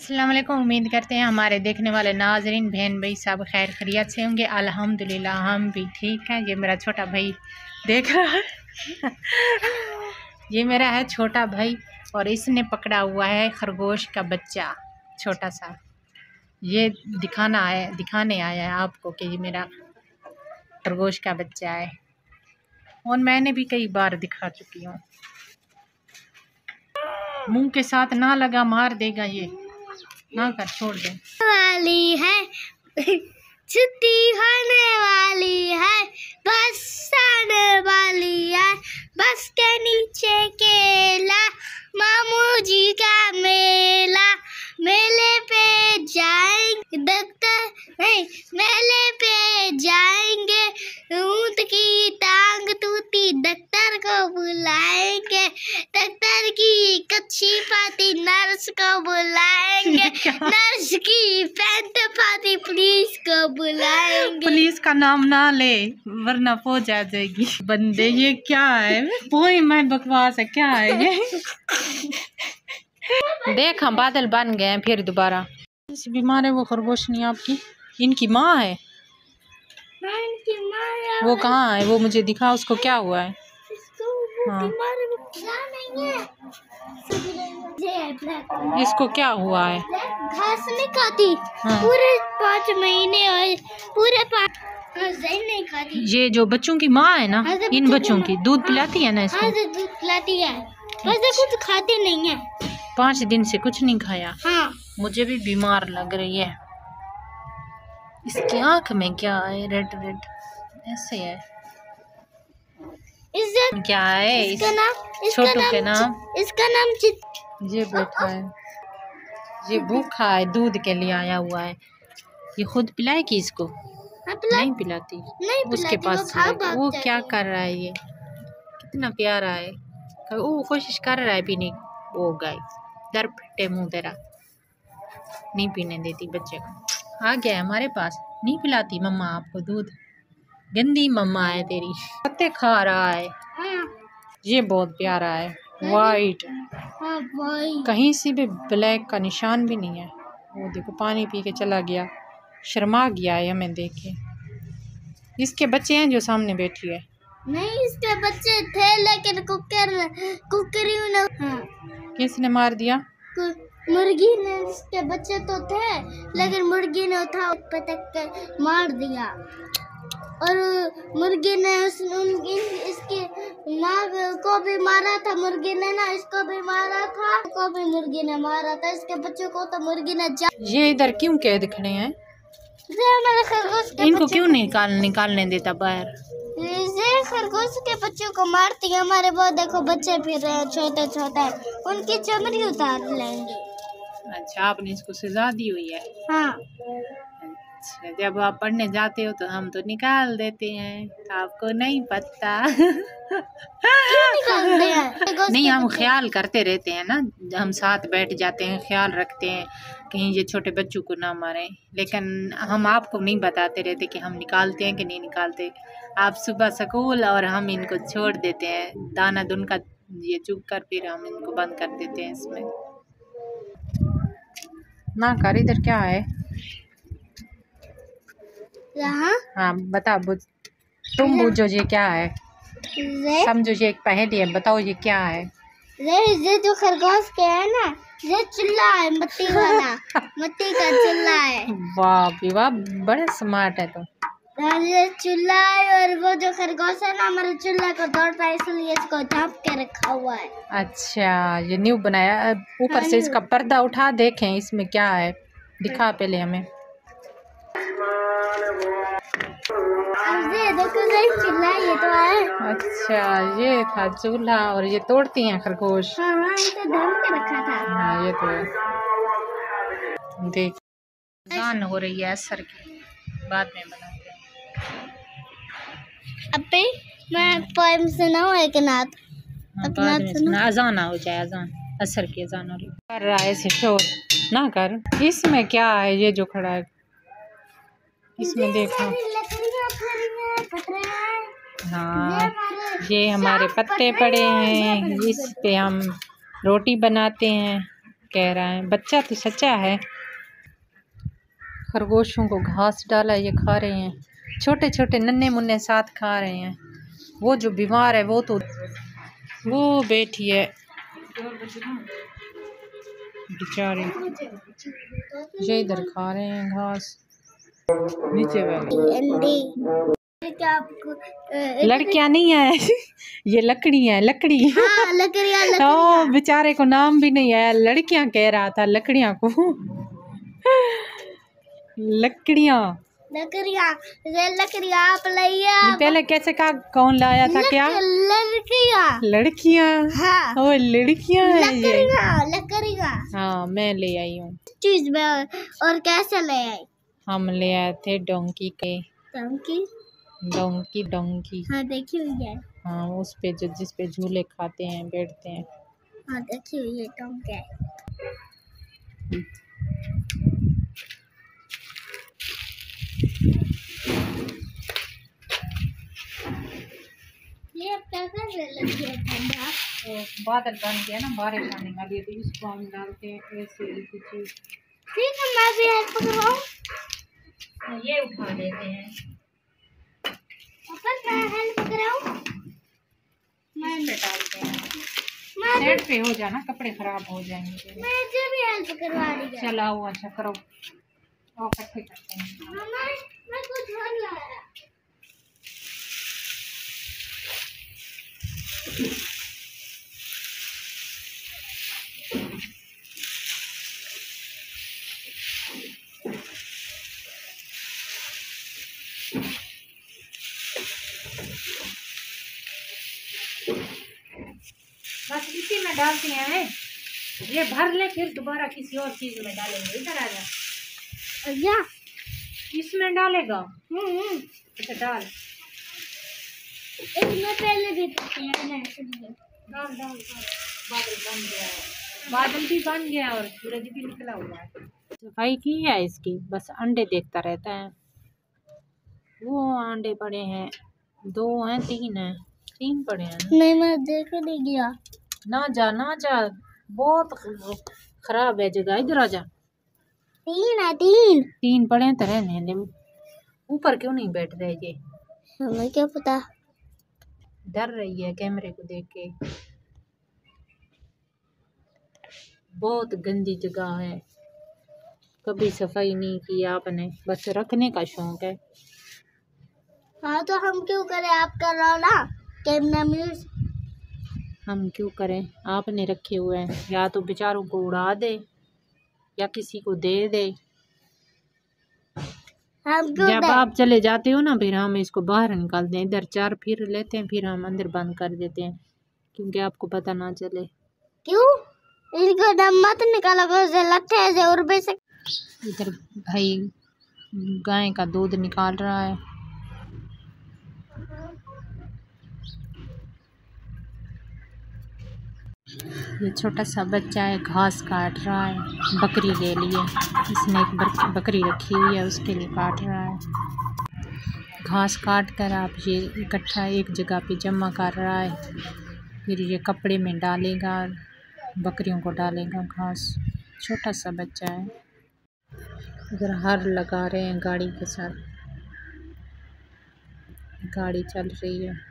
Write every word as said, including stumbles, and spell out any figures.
अस्सलाम वालेकुम। उम्मीद करते हैं हमारे देखने वाले नाजरीन बहन भाई सब खैर खैरियत से होंगे। अल्हम्दुलिल्लाह हम भी ठीक हैं। ये मेरा छोटा भाई देख रहा है ये मेरा है छोटा भाई और इसने पकड़ा हुआ है खरगोश का बच्चा छोटा सा। ये दिखाना आया दिखाने आया है आपको कि ये मेरा खरगोश का बच्चा है और मैंने भी कई बार दिखा चुकी हूँ। मुंह के साथ ना लगा, मार देगा ये, ना कर, छोड़ दे। वाली है छुट्टी होने वाली है, बस आने वाली है, बस के नीचे केला, मामू जी का मेला, मेले पे जाएंगे दफ्तर नहीं मेले पे जाएंगे, ऊंट की टांग टूटी दफ्तर को बुलाएंगे, दफ्तर की कच्ची पाती नर्स को बुलाएंगे, नर्स की पैंट पाती पुलिस को बुलाएंगे। पुलिस का नाम ना ले वरना फौज आ जाएगी। बंदे ये क्या है, पोई मैं बकवास है, क्या है ये देख हम बादल बन गए हैं फिर दोबारा। बीमार है वो खरगोश नहीं आपकी, इनकी माँ है। इनकी माँ है। वो कहाँ है, वो मुझे दिखा, उसको क्या हुआ है? हाँ इसको क्या हुआ है? घास नहीं खाती। हाँ। पूरे पाँच महीने और पूरे पाँच नहीं खाती। ये जो बच्चों की माँ है ना, इन बच्चों की दूध पिलाती है ना इसको? हाँ, दूध पिलाती है, वैसे कुछ खाती नहीं है। पाँच दिन से कुछ नहीं खाया। हाँ। मुझे भी बीमार लग रही है। इसकी आंख में क्या है, रेड रेड ऐसे है, इसका क्या है? इसका नाम छोटू के नाम इसका नाम चित। ये बैठा है, ये भूखा है, दूध के लिए आया हुआ है। ये खुद पिलाएगी इसको? नहीं पिलाती, नहीं उसके पिलाती, पास वो, भाग वो, भाग वो जाती क्या है। कर रहा है, ये कितना प्यारा है। वो कोशिश कर रहा है पीने, वो गाय दर फटे मुँह तेरा, नहीं पीने देती बच्चे को। आ गया है हमारे पास, नहीं पिलाती मम्मा आपको दूध, गंदी मम्मा है तेरी। पत्ते खा रहा है। हाँ। ये बहुत प्यारा है, वाइट, हाँ, भाई। कहीं से भी ब्लैक का निशान भी नहीं है। वो देखो पानी पी के चला गया, शर्मा गया है हमें देख के। इसके बच्चे हैं जो सामने बैठी है? नहीं, इसके बच्चे थे लेकिन कुकर कुकरी ने हाँ। किसने मार दिया? मुर्गी ने, इसके बच्चे तो थे लेकिन मुर्गी ने उठा पटक के मार दिया और मुर्गी ने उस उनकी इसकी माँ को भी मारा था। मुर्गी ने ना इसको भी मारा था, को भी मुर्गी ने मारा था, इसके बच्चों को तो मुर्गी ने जा। ये इधर क्यों कैद खड़े हैं? खरगोश के इनको क्यों निकाल निकालने देता बाहर? ये खरगोश के बच्चों को मारती है। हमारे बहुत देखो बच्चे फिर रहे हैं छोटे छोटे, उनकी चमड़ी उतार लेंगे। अच्छा, आपने इसको सजा दी हुई है? हाँ। अच्छा, जब आप पढ़ने जाते हो तो हम तो निकाल देते हैं, तो आपको नहीं पता क्यों निकालते हैं? नहीं, हम ख्याल करते रहते हैं ना, हम साथ बैठ जाते हैं, ख्याल रखते हैं कहीं ये छोटे बच्चों को ना मारें, लेकिन हम आपको नहीं बताते रहते कि हम निकालते हैं कि नहीं निकालते। आप सुबह स्कूल और हम इनको छोड़ देते हैं, दाना दुन का ये चुग कर फिर हम इनको बंद कर देते हैं इसमें। ना कर, इधर क्या है? यहाँ हाँ बता, बुझ तुम बुझो ये क्या है, समझो ये एक पहेली है, बताओ ये क्या है? ये ये जो खरगोश के है ना, ये चूल्हा है, मिट्टी वाला मिट्टी का चूल्हा है। वाह भी वाह, बड़ा स्मार्ट है तुम। ये चूल्हा है और वो जो खरगोश है ना हमारे चूल्हा को दौड़ता है, इसलिए इसको ढांप के रखा हुआ है। अच्छा, ये न्यू बनाया। ऊपर से इसका पर्दा उठा, देखें इसमें क्या है, दिखा पहले हमें। ये देखो ये चूल्हा, ये तो है। अच्छा, ये था चूल्हा और ये तोड़ती हैं खरगोश। हाँ हाँ, इसे ढांप के रखा था। हाँ ये तो है। देख अज़ान हो रही है असर की, बाद में बनाते हैं। अबे मैं पोएम सुनाऊं एक नात? बाद में सुना, अज़ान हो जाए, अज़ान असर की अज़ान हो रही। कर रहा है ऐसे शोर ना कर। इसमें क्या है ये जो खड़ा है इसमें, देखो। हाँ, ये हमारे पत्ते पड़े हैं, इस पे हम रोटी बनाते हैं, कह रहा है, बच्चा तो सच्चा है। खरगोशों को घास डाला, ये खा रहे हैं, छोटे छोटे नन्हे मुन्ने साथ खा रहे हैं। वो जो बीमार है वो तो वो बैठी है बेचारे, ये इधर खा रहे हैं घास नीचे वाले। लड़कियां नहीं है ये लकड़ी है, लकड़ी। हाँ, लकड़ियाँ तो लकड़ियाँ। बेचारे को नाम भी नहीं है, लड़कियां कह रहा था, लकड़ियां को लकड़ियां लकड़ियाँ ये लकड़ियाँ आप लाइए। ये पहले कैसे कहा, कौन लाया था? क्या लड़कियाँ? लड़कियां? हाँ, ओ लड़कियां है ये। लकड़ियाँ लकड़ियाँ। हाँ मैं ले आई हूँ चीज में। और कैसे ले आई? हम ले आए थे डोंकी के। डोंकी? डोंकी डोंकी। हाँ देखी हुई है। हाँ उस पे जो जिस पे झूले खाते हैं, बैठते हैं। हाँ देखी हुई है डोंकी। ये अब क्या कर रहे लगी है ठंडा? तो बादल बन गया ना, बारिश आने वाली है, तो इसको हम डालते हैं ऐसे कुछ। ठीक है, मैं भी हेल्प कराऊं? ये उठा लेते हैं। अपन मैं हेल्प कराऊं? मैं पे डालते हैं, मैं साइड पे हो जाना, कपड़े खराब हो जाएंगे। मैं जो भी हेल्प करवा रही है। चलाओ, अच्छा करो, और इकट्ठे करते हैं। मम्मा मैं कुछ और लाया। बस इसी में डालते हैं, ये भर ले, फिर दोबारा किसी और चीज में डालेंगे। इधर आ जा। या इसमें डालेगा? हम्म अच्छा डाल, इसमें पहले भी पड़ते हैं ना, इसलिए डाल डाल डाल। बादल बन गया है, बादल भी बन गया और सूरज भी निकला हुआ है। सफाई की है इसकी, बस अंडे देखता रहता है। वो अंडे पड़े हैं, दो हैं, तीन हैं, तीन पड़े हैं। नहीं मैं देख नहीं गया। ना जा ना जा, बहुत खराब है जगह, इधर आ जा। तीन है, तीन तीन पड़े हैं तो रहने दे, ऊपर क्यों नहीं बैठ रहे ये? हमें क्या पता। डर रही है कैमरे को देख के। बहुत गंदी जगह है, कभी सफाई नहीं की आपने, बस रखने का शौक है। हाँ तो हम क्यों करें, आप कर रहे हो ना कैमरा न्यूज। हम क्यों करें, आपने रखे हुए हैं, या तो बेचारों को उड़ा दे या किसी को दे दे। हम क्यों जब दे? आप चले जाते हो ना, फिर हम इसको बाहर निकालते हैं, इधर चार फिर लेते हैं, फिर हम अंदर बंद कर देते हैं, क्योंकि आपको पता ना चले। क्यों? इनको दम मत निकालो, से लगते हैं और भी से। इधर भाई गाय का दूध निकाल रहा है। ये छोटा सा बच्चा है, घास काट रहा है, बकरी ले लिए इसने, एक बकरी रखी हुई है उसके लिए काट रहा है। घास काट कर आप ये इकट्ठा एक जगह पे जमा कर रहा है, फिर ये कपड़े में डालेगा, बकरियों को डालेगा घास। छोटा सा बच्चा है। इधर हर लगा रहे हैं गाड़ी के साथ, गाड़ी चल रही है।